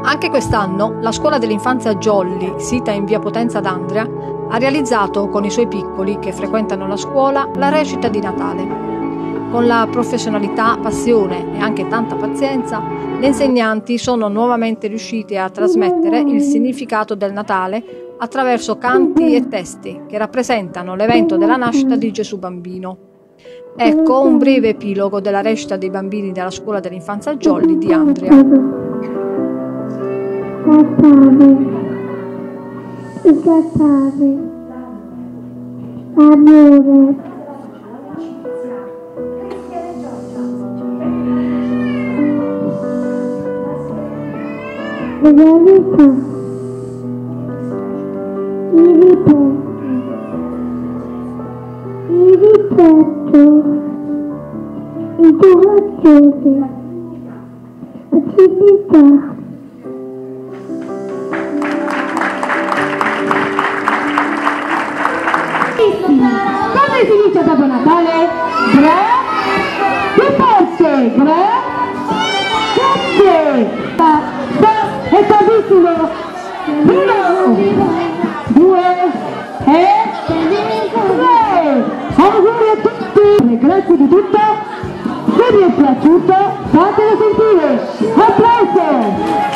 Anche quest'anno la scuola dell'infanzia Jolly, sita in via Potenza d'Andria, ha realizzato con i suoi piccoli che frequentano la scuola la recita di Natale. Con la professionalità, passione e anche tanta pazienza, le insegnanti sono nuovamente riuscite a trasmettere il significato del Natale attraverso canti e testi che rappresentano l'evento della nascita di Gesù Bambino. Ecco un breve epilogo della recita dei bambini della scuola dell'infanzia Jolly di Andria. Amore, realizza, il rispetto, il coraggioso, la civiltà. Come si dice dopo Natale? Più forte! Grazie! È tantissimo! 1, 2 e 3! Auguri a tutti! Grazie di tutto! Se vi è piaciuto fatelo sentire! A presto!